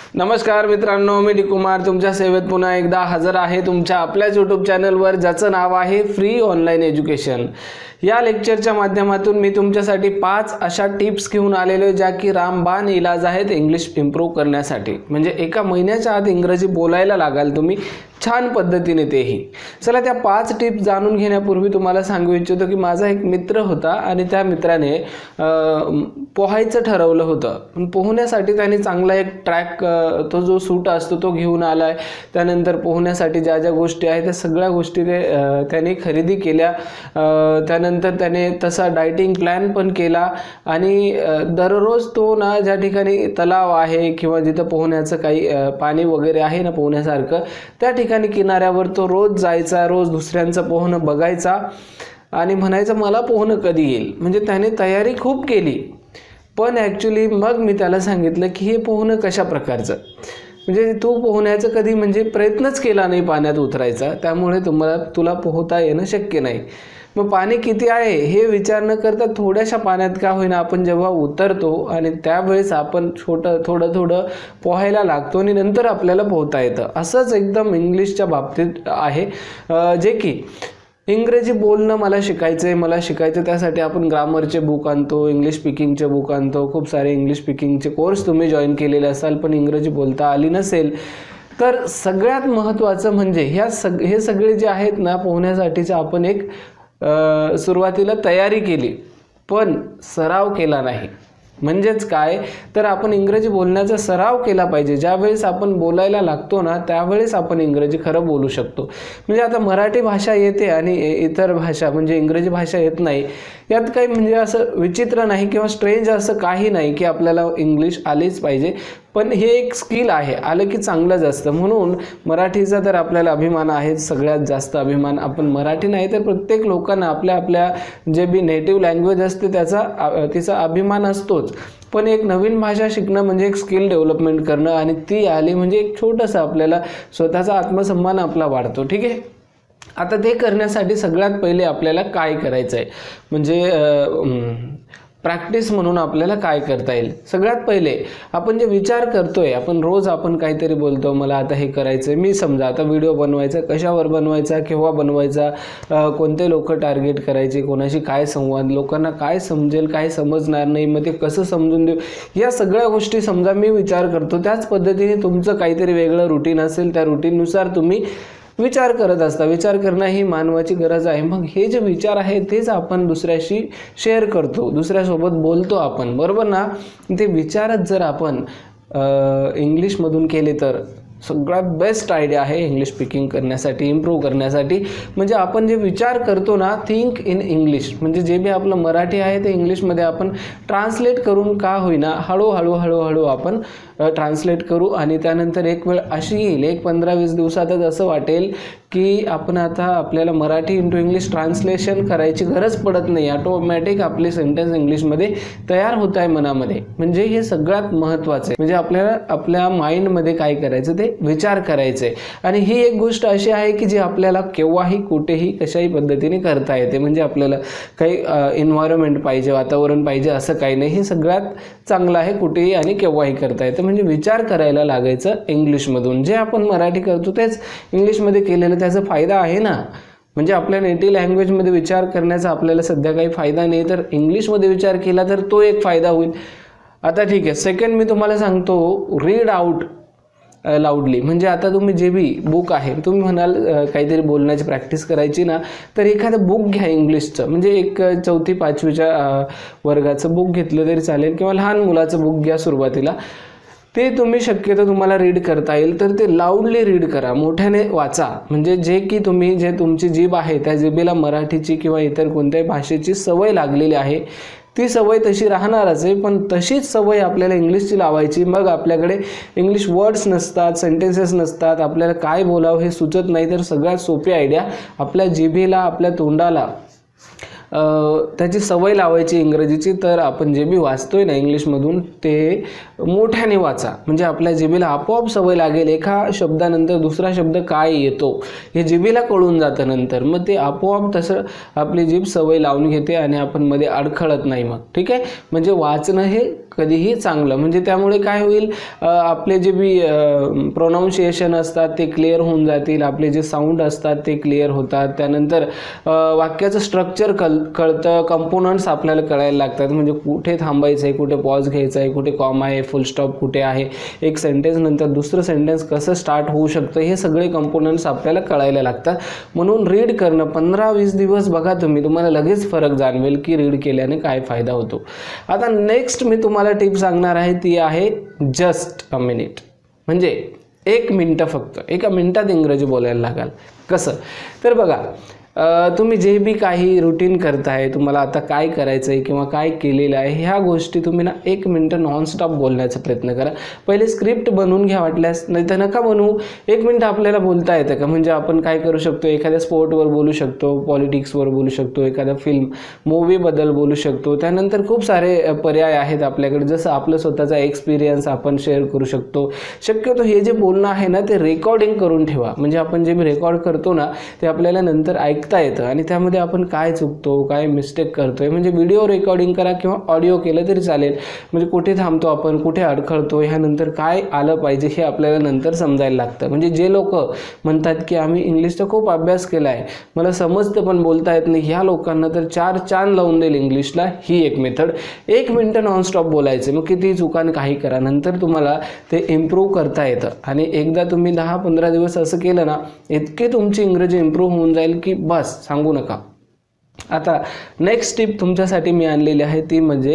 नमस्कार मित्रांनो, मी डी कुमार तुमच्या सेवेत पुन्हा एकदा हजर आहे तुमच्या आपल्याच यूट्यूब चॅनलवर, ज्याचं नाव आहे फ्री ऑनलाईन एज्युकेशन। या लेक्चरच्या माध्यमातून मी तुमच्यासाठी 5 अशा टिप्स घेऊन आलेलो आहे, ज्या की रामबाण इलाज आहेत इंग्लिश इम्प्रूव्ह करण्यासाठी। म्हणजे एका महिन्याच्या आत इंग्रजी बोलायला लागाल तुम्ही छान पद्धतीने। तेही चला त्या 5 टिप्स जाणून घेण्यापूर्वी तुम्हाला सांगू इच्छितो की माझा एक मित्र होता आणि त्या मित्राने पोहायचं ठरवलं होतं, पण पोहण्यासाठी त्याने चांगला एक ट्रॅक तो जो सूट असतो तो घेऊन आलाय। त्यानंतर पोहण्यासाठी ज्या ज्या गोष्टी आहेत त्या सगळ्या गोष्टी त्याने खरेदी केल्या। त्यानंतर त्याने तसा डायटिंग प्लॅन पण केला आणि दररोज तो ना ज्या ठिकाणी तलाव आहे किंवा जिथं पोहण्याचं काही पाणी वगैरे आहे ना पोहण्यासारखं, त्या ठिकाणी किनाऱ्यावर तो रोज जायचा, रोज दुसऱ्यांचं पोहणं बघायचा आणि म्हणायचं मला पोहणं कधी येईल। म्हणजे त्याने तयारी खूप केली, पण ॲक्च्युली मग मी त्याला सांगितलं की हे पोहणं कशा प्रकारचं, म्हणजे तू पोहण्याचं कधी म्हणजे प्रयत्नच केला नाही पाण्यात उतरायचा, त्यामुळे तुला पोहता येणं शक्य नाही। मग पाणी किती आहे हे विचार न करता थोड्याशा पाण्यात का होईना आपण जेव्हा उतरतो आणि त्यावेळेस आपण थोडं पोहायला लागतो आणि नंतर आपल्याला पोहता येतं। असंच एकदम इंग्लिशच्या बाबतीत आहे, जे की इंग्रजी बोलणं मला शिकायचं त्यासाठी आपण ग्रामरचे बुक आणतो, इंग्लिश स्पीकिंगचे बुक आणतो, खूप सारे इंग्लिश स्पीकिंगचे कोर्स तुम्ही जॉईन केलेले असाल, पण इंग्रजी बोलता आली नसेल तर सगळ्यात महत्त्वाचं म्हणजे हे सगळे जे आहेत ना पोहण्यासाठीचं आपण एक सुरुवातीला तयारी केली पण सराव केला नाही। म्हणजेच काय तर आपण इंग्रजी बोलण्याचा सराव केला पाहिजे। ज्यावेळेस आपण बोलायला लागतो ना त्यावेळेस आपण इंग्रजी खरं बोलू शकतो। म्हणजे आता मराठी भाषा येते आणि इतर भाषा म्हणजे इंग्रजी भाषा येत नाही, यात काही म्हणजे असं विचित्र नाही किंवा स्ट्रेंज असं काही नाही की आपल्याला इंग्लिश आलीच पाहिजे, पण हे एक स्किल आहे, आलं की चांगलंच असतं। म्हणून मराठीचा तर आपल्याला अभिमान आहे, सगळ्यात जास्त अभिमान। आपण मराठी नाही तर प्रत्येक लोकांना आपल्या जे बी नेटिव्ह लँग्वेज असते तिचा अभिमान असतोच, पण एक नवीन भाषा शिकणं म्हणजे एक स्किल डेव्हलपमेंट करणं आणि ती आली म्हणजे एक छोटंसं आपल्याला स्वतःचा आत्मसन्मान आपला वाढतो। ठीक आहे, आता ते करण्यासाठी सगळ्यात पहिले आपल्याला काय करायचं आहे म्हणजे प्रॅक्टिस म्हणून आपल्याला काय करता येईल। सगळ्यात पहिले आपण जे विचार करतोय, आपण रोज काहीतरी बोलतो मला आता हे करायचं आहे, मी समजा आता व्हिडिओ बनवायचा, कशावर बनवायचा, केव्हा बनवायचा, कोणते लोक टार्गेट करायचे, कोणाशी काय संवाद, लोकांना काय समजेल काय समजणार नाही, मग ते कसं समजून देऊ, या सगळ्या गोष्टी समजा मी विचार करतो। त्याच पद्धतीने तुमचं काहीतरी वेगळं रुटीन असेल, त्या रुटीननुसार तुम्ही विचार करत असता। विचार करणं ही मानवाची गरज आहे। मग हे जे विचार आहे तेच आपण दुसऱ्याशी शेअर करतो, दुसऱ्यासोबत बोलतो आपण, बरोबर ना। ते विचारच जर आपण इंग्लिशमधून केले तर सगळ्यात बेस्ट आयडिया आहे इंग्लिश स्पीकिंग करण्यासाठी, इम्प्रूव्ह करण्यासाठी। म्हणजे आपण जे विचार करतो ना, थिंक इन इंग्लिश, म्हणजे जे बी आपलं मराठी आहे ते इंग्लिशमध्ये आपण ट्रान्सलेट करून का होईना हळूहळू आपण ट्रान्सलेट करू आणि त्यानंतर एक वेळ अशी येईल, एक 15-20 दिवसातच असं वाटेल की आपण आता आपल्याला मराठी इंटू इंग्लिश ट्रान्सलेशन करायची गरज पडत नाही, ऑटोमॅटिक आपले सेंटेन्स इंग्लिशमध्ये तयार होत आहे मनामध्ये। म्हणजे हे सगळ्यात महत्त्वाचं आहे, म्हणजे आपल्याला आपल्या माइंडमध्ये काय करायचं ते विचार करायचे। आणि ही एक गोष्ट अशी आहे की जी आपल्याला केव्हाही कुठेही कशाही पद्धतीने करता येते। म्हणजे आपल्याला काही एन्व्हायरमेंट पाहिजे, वातावरण पाहिजे असं काही नाही, हे सगळ्यात चांगलं आहे, कुठेही आणि केव्हाही करता येतं। म्हणजे विचार करायला लागायचं इंग्लिशमधून, जे आपण मराठी करतो तेच इंग्लिशमध्ये केलेलं त्याचा फायदा आहे ना। म्हणजे आपल्या नेटिव्ह लँग्वेजमध्ये विचार करण्याचा आपल्याला सध्या काही फायदा नाही, तर इंग्लिशमध्ये विचार केला तर तो एक फायदा होईल। आता ठीक आहे, सेकंड मी तुम्हाला सांगतो रीड आउट लाऊडली। म्हणजे आता तुम्ही जे बी बुक आहे, तुम्ही म्हणाल काहीतरी बोलण्याची प्रॅक्टिस करायची ना, तर एखादं बुक घ्या इंग्लिशचं, म्हणजे एक 4वी-5वीच्या वर्गाचं बुक घेतलं तरी चालेल किंवा लहान मुलाचं बुक घ्या सुरुवातीला। ते तुम्ही शक्यतो तुम्हाला रीड करता येईल तर ते लाऊडली रीड करा, मोठ्याने वाचा। म्हणजे जे तुमची जीभ आहे त्या जीभेला मराठीची किंवा इतर कोणत्याही भाषेची सवय लागलेली आहे, ती सवय तशी राहणारच आहे, पण तशीच सवय आपल्याला इंग्लिशची लावायची। मग आपल्याकडे इंग्लिश वर्ड्स नसतात, सेंटेन्सेस नसतात, आपल्याला काय बोलावं हे सुचत नाही, तर सगळ्यात सोपी आयडिया आपल्या जिभेला, आपल्या तोंडाला त्याची सवय लावायची इंग्रजीची। तर आपण जे बी वाचतोय ना इंग्लिशमधून ते मोठ्याने वाचा, म्हणजे आपल्या जिभेला आपोआप सवय लागेल। एका शब्दानंतर दुसरा शब्द काय येतो हे जिभेला कळून जातं नंतर, मग ते आपोआप तसं आपली जीभ सवय लावून घेते आणि आपण मध्ये अडखळत नाही मग। ठीक आहे, म्हणजे वाचणं हे कधीही चांगलं. म्हणजे त्यामुळे काय होईल, आपले जे बी प्रोनाऊन्सिएशन असतात ते क्लिअर होऊन जातील, आपले जे साऊंड असतात ते क्लिअर होतात. त्यानंतर वाक्याचं स्ट्रक्चर कळतं, कंपोनंट्स आपल्याला कळायला लागतात. म्हणजे कुठे थांबायचं आहे, कुठे पॉज घ्यायचा आहे, कुठे कॉमा आहे, फुल स्टॉप कुठे आहे, एक सेंटेन्स नंतर दुसरं सेंटेन्स कसं स्टार्ट होऊ शकतं, हे सगळे कंपोनंट्स आपल्याला कळायला लागतात. म्हणून रीड करणं 15-20 दिवस बघा तुम्हाला लगेच फरक जाणवेल की रीड केल्याने काय फायदा होतो. आता नेक्स्ट मी तुम्हाला टिप सांगणार आहे, ती आहे जस्ट अ मिनिट. म्हणजे 1 मिनिट, फक्त 1 मिनिटात इंग्रजी बोलायला लागाल. कसं तर बघा, तुम्ही जे बी काही रुटीन करताय, तुम्हाला आता काय करायचं आहे किंवा काय केलेलं आहे, ह्या गोष्टी तुम्ही ना 1 मिनिट नॉनस्टॉप बोलण्याचा प्रयत्न करा. पहिले स्क्रिप्ट बनवून घ्या वाटल्यास, नाही तर नका बनवू. 1 मिनिट आपल्याला बोलता येतं का? म्हणजे आपण काय करू शकतो, एखाद्या स्पोर्टवर बोलू शकतो, पॉलिटिक्सवर बोलू शकतो, एखाद्या फिल्म मूवीबद्दल बोलू शकतो. त्यानंतर खूप सारे पर्याय आहेत आपल्याकडे, जसं आपलं स्वतःचा एक्सपिरियन्स आपण शेअर करू शकतो. शक्यतो हे जे बोलणं आहे ना, ते रेकॉर्डिंग करून ठेवा. म्हणजे आपण जे रेकॉर्ड करतो ना, ते आपल्याला नंतर ऐकता येतं आणि त्यामध्ये आपण काय चुकतो, काय मिस्टेक करतोय. म्हणजे व्हिडिओ रेकॉर्डिंग करा किंवा ऑडिओ केलं तरी चालेल. म्हणजे कुठे थांबतो आपण, कुठे अडखळतो, ह्यानंतर काय आलं पाहिजे हे आपल्याला नंतर समजायला लागतं. म्हणजे जे लोक म्हणतात की आम्ही इंग्लिशचा खूप अभ्यास केला आहे, मला समजतं पण बोलता येत नाही, ह्या लोकांना तर 4 चांद लावून देईल इंग्लिशला ही एक मेथड. 1 मिनिट नॉनस्टॉप बोलायचं. मग किती चुकान काही करा, नंतर तुम्हाला ते इम्प्रूव्ह करता येतं. आणि एकदा तुम्ही 10-15 दिवस असं केलं ना, इतके तुमची इंग्रजी इम्प्रूव्ह होऊन जाईल की बस सांगू नका. आता नेक्स्ट टिप तुमच्यासाठी मी आणलेली आहे, ती म्हणजे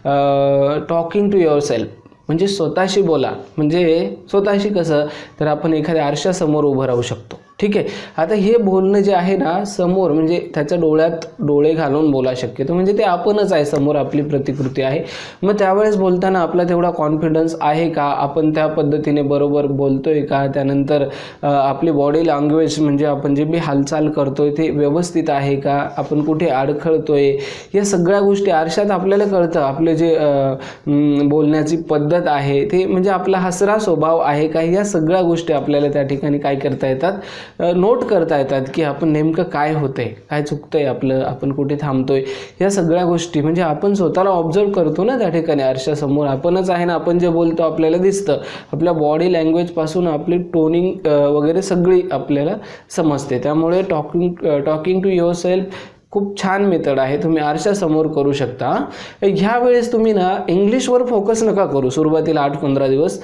टॉकिंग टू युअर सेल्फ. म्हणजे स्वतःशी बोला. म्हणजे स्वतःशी कसं, तर आपण एखाद्या आरशासमोर उभं राहू शकतो. ठीक आहे. आता हे बोलणं जे आहे ना, समोर म्हणजे त्याच्या डोळ्यात डोळे घालून बोला शक्यतो. म्हणजे ते आपणच आहे, समोर आपली प्रतिकृती आहे. मग त्यावेळेस बोलताना आपला तेवढा कॉन्फिडन्स आहे का, आपण त्या पद्धतीने बरोबर बोलतोय का, त्यानंतर आपली बॉडी लँग्वेज म्हणजे आपण जे बी हालचाल करतोय ते व्यवस्थित आहे का, आपण कुठे अडखळतोय, या सगळ्या गोष्टी आरशात आपल्याला कळतं. आपले जे बोलण्याची पद्धत आहे ते, म्हणजे आपला हसरा स्वभाव आहे का, या सगळ्या गोष्टी आपल्याला त्या ठिकाणी काय करता येतात, नोट करता येतात की आपण नेमकं काय होतंय, काय चुकतंय आपलं, आपण कुठे थांबतोय, या सगळ्या गोष्टी. म्हणजे आपण स्वतःला ऑब्झर्व करतो ना त्या ठिकाणी आरशासमोर, आपणच आहे ना, आपण जे बोलतो आपल्याला दिसतं. आपल्या बॉडी लँग्वेजपासून आपली टोनिंग वगैरे सगळी आपल्याला समजते. त्यामुळे टॉकिंग टू युअर सेल्फ खूप छान मेथड आहे, तुम्ही आरशासमोर करू शकता. ह्या वेळेस तुम्ही ना इंग्लिशवर फोकस नका करू सुरुवातीला 8-15 दिवस.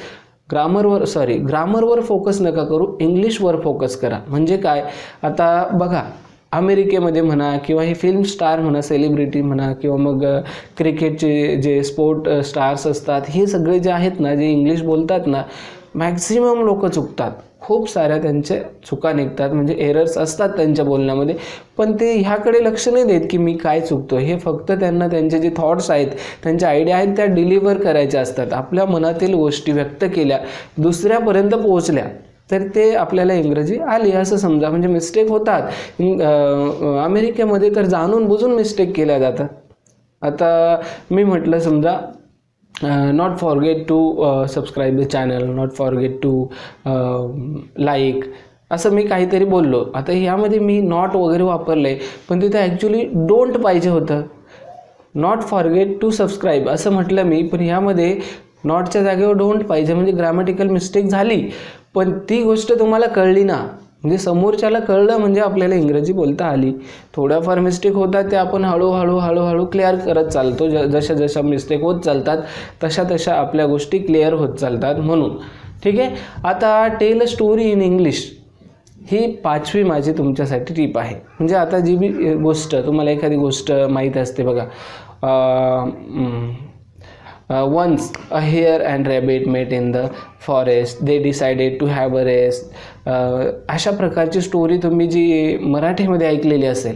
ग्रामरवर फोकस नका करू, इंग्लिशवर फोकस करा. म्हणजे काय, आता बघा अमेरिकेमध्ये म्हणा किंवा हे फिल्म स्टार म्हणा, सेलिब्रिटी म्हणा, किंवा मग क्रिकेटचे जे स्पोर्ट स्टार्स असतात, हे सगळे जे आहेत ना, जे इंग्लिश बोलतात ना, मॅक्झिमम लोक चुकतात. खूप साऱ्या त्यांचे चुका निघतात, म्हणजे एरर्स असतात त्यांच्या बोलण्यामध्ये. पण ते ह्याकडे लक्ष नाही देत की मी काय चुकतो. हे फक्त त्यांना त्यांचे जे थॉट्स आहेत, त्यांच्या आयडिया आहेत, त्या डिलिव्हर करायच्या असतात. आपल्या मनातील गोष्टी व्यक्त केल्या, दुसऱ्यापर्यंत पोहोचल्या, तर ते आपल्याला इंग्रजी आली असं समजा. म्हणजे मिस्टेक होतात. अमेरिकेमध्ये तर जाणून बुजून मिस्टेक केल्या जातात. आता मी म्हटलं समजा, not forget to subscribe the channel, not forget to like, असं मी काहीतरी बोललो. आता ह्यामध्ये मी नॉट वगैरे वापरले, पण तिथे ॲक्च्युली डोंट पाहिजे होतं. नॉट फॉरगेट टू सबस्क्राईब असं म्हटलं मी, पण ह्यामध्ये नॉटच्या जागेवर डोंट पाहिजे. म्हणजे ग्रामॅटिकल मिस्टेक झाली, पण ती गोष्ट तुम्हाला कळली ना, म्हणजे समोरच्याला कळलं, म्हणजे आपल्याला इंग्रजी बोलता आली. थोड्याफार मिस्टेक होतात, ते आपण हळूहळू क्लिअर करत चालतो. जशा मिस्टेक होत चालतात तशा आपल्या गोष्टी क्लिअर होत चालतात. म्हणून ठीक आहे. आता tell a story in English ही 5वी माझी तुमच्यासाठी टिप आहे. म्हणजे आता जी बी गोष्ट तुम्हाला एखादी गोष्ट माहीत असते बघा, once a hare and rabbit met in the forest, they decided to have a race. अशा प्रकारची स्टोरी तुम्ही जी मराठीमध्ये ऐकलेली असेल.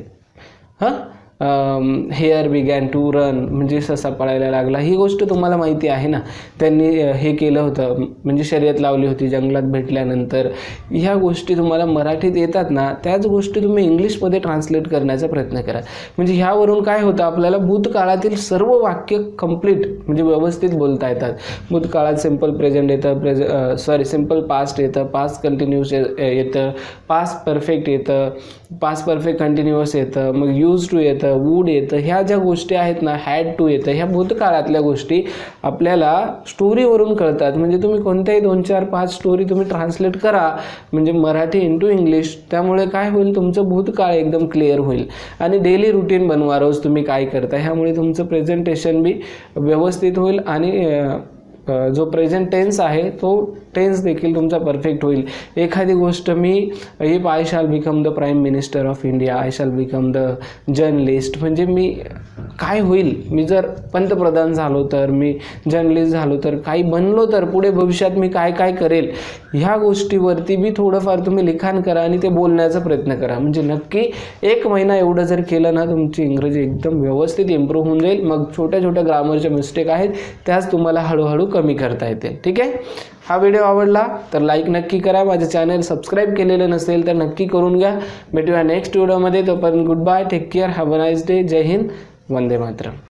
हेअर बिगॅन टू रन, म्हणजे ससा पळायला लागला. ही गोष्ट तुम्हाला माहिती आहे ना, त्यांनी हे केलं होतं, म्हणजे शर्यत लावली होती जंगलात भेटल्यानंतर. ह्या गोष्टी तुम्हाला मराठीत येतात ना, त्याच गोष्टी तुम्ही इंग्लिशमध्ये ट्रान्सलेट करण्याचा प्रयत्न करा. म्हणजे ह्यावरून काय होतं, आपल्याला भूतकाळातील सर्व वाक्य कंप्लीट म्हणजे व्यवस्थित बोलता येतात. भूतकाळात सिम्पल प्रेझेंट येतं, सिम्पल पास्ट येतं, पास्ट कंटिन्यूस येतं, पास्ट परफेक्ट येतं, पास्ट परफेक्ट कंटिन्युअस येतं, मग यूज टू येतं, येतं, वूड येतं, ह्या ज्या गोष्टी आहेत ना, हॅड टू येतं, ह्या भूतकाळातल्या गोष्टी आपल्याला स्टोरीवरून कळतात. म्हणजे तुम्ही कोणत्याही 2, 4, 5 स्टोरी तुम्ही ट्रान्सलेट करा म्हणजे मराठी इंटू इंग्लिश, त्यामुळे काय होईल, तुमचं भूतकाळ एकदम क्लिअर होईल. आणि डेली रुटीन बनवा, रोज तुम्ही काय करता, ह्यामुळे तुमचं प्रेझेंटेशन बी व्यवस्थित होईल आणि जो प्रेझेंट टेन्स आहे तो टेन्स देखील तुमचा परफेक्ट होईल. एखादी गोष्ट मी if I shall become the prime minister of India, I shall become the journalist, म्हणजे मी काय होईल, मी जर पंतप्रधान झालो तर, मी जर्नलिस्ट झालो तर, काही बनलो तर पुढे भविष्यात मी काय काय करेल, ह्या गोष्टीवरती बी थोडंफार तुम्ही लिखाण करा आणि ते बोलण्याचा प्रयत्न करा. म्हणजे नक्की 1 महिना एवढं जर केलं ना, तुमची इंग्रजी एकदम व्यवस्थित इम्प्रूव्ह होऊन जाईल. मग छोट्या छोट्या ग्रामरच्या मिस्टेक आहेत त्याच तुम्हाला हळूहळू कमी करता येतील. ठीक आहे. हा व्हिडिओ आवडला तर लाईक नक्की करा. माझे चॅनल सबस्क्राईब केलेलं नसेल तर नक्की करून घ्या. भेटूया नेक्स्ट व्हिडिओमध्ये. तोपर्यंत goodbye, take care, have a nice day. जय हिंद, वंदे मातरम.